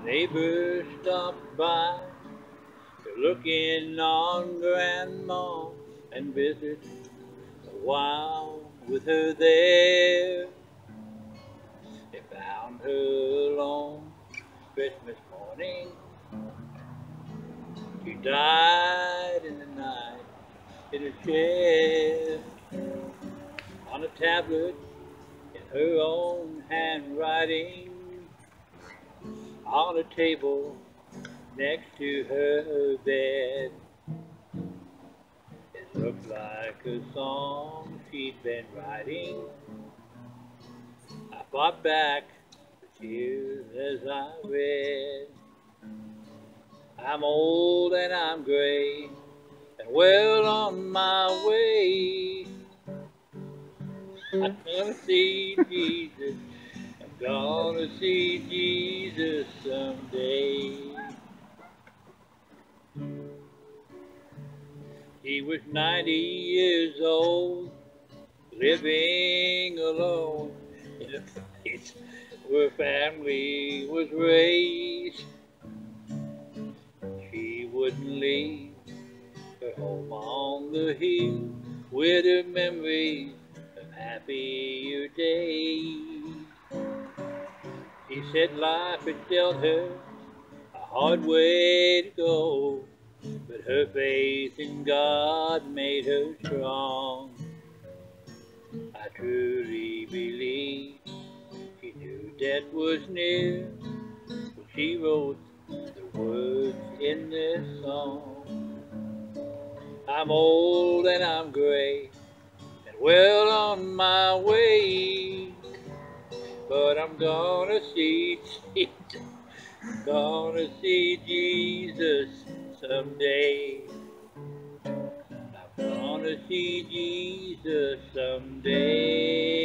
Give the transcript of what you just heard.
Neighbors stopped by to look in on Grandma and visit a while with her there. They found her alone Christmas morning. She died in the night in a chair on a tablet in her own handwriting on a table next to her bed. It looked like a song she'd been writing. I fought back the tears as I read. I'm old and I'm gray and well on my way. I'm gonna see Jesus. I'm gonna see Jesus someday. He was 90 years old, living alone in a place where family was raised. She wouldn't leave her home on the hill with her memories of happier days. She said life had dealt her a hard way to go, but her faith in God made her strong. I truly believe she knew death was near when she wrote the words in this song. I'm old and I'm gray and well on my way, but I'm gonna see Jesus, gonna see Jesus someday. I'm gonna see Jesus someday.